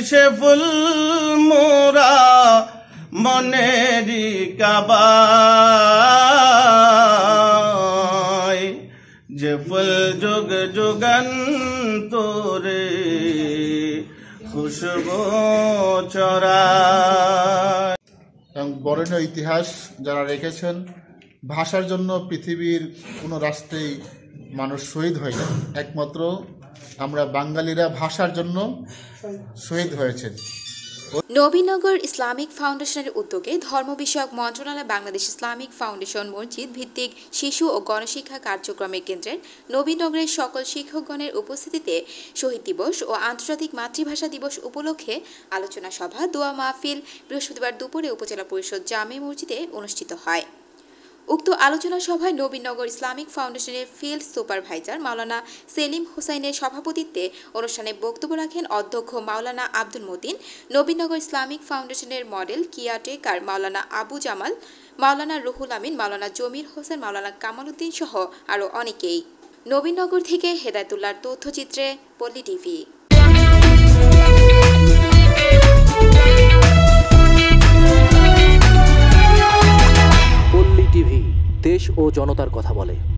সে ফুল মোরা মনেরি কাবায়, যে ফুল যুগ যুগান্তরে খুশবু ছড়ায়। এবং বরেণ্য ইতিহাস যারা রেখেছেন, ভাষার জন্য পৃথিবীর কোনো রাষ্ট্রেই মানুষ শহীদ হয় না, একমাত্র আমরা বাঙালিরা ভাষার জন্য শহীদ হয়েছেন। নবীনগর ইসলামিক ফাউন্ডেশনের উদ্যোগে ধর্ম বিষয়ক মন্ত্রণালয় বাংলাদেশ ইসলামিক ফাউন্ডেশন মসজিদ ভিত্তিক শিশু ও গণশিক্ষা কার্যক্রমের কেন্দ্রের নবীনগরের সকল শিক্ষকগণের উপস্থিতিতে শহীদ দিবস ও আন্তর্জাতিক মাতৃভাষা দিবস উপলক্ষে আলোচনা সভা, দোয়া মাহফিল বৃহস্পতিবার দুপুরে উপজেলা পরিষদ জামে মসজিদে অনুষ্ঠিত হয়। উক্ত আলোচনা সভায় নবীনগর ইসলামিক ফাউন্ডেশনের ফিল্ড সুপারভাইজার মাওলানা সেলিম হোসাইনের সভাপতিত্বে অনুষ্ঠানে বক্তব্য রাখেন অধ্যক্ষ মাওলানা আব্দুল মতিন, নবীনগর ইসলামিক ফাউন্ডেশনের মডেল কেয়ারটেকার মাওলানা আবু জামাল, মাওলানা রুহুল আমিন, মাওলানা জমির হোসেন, মাওলানা কামাল উদ্দিন সহ আরও অনেকেই। নবীনগর থেকে হেদায়তুল্লাহর তথ্যচিত্রে পল্লী টিভি। পল্লী টিভি, দেশ ও জনতার কথা বলে।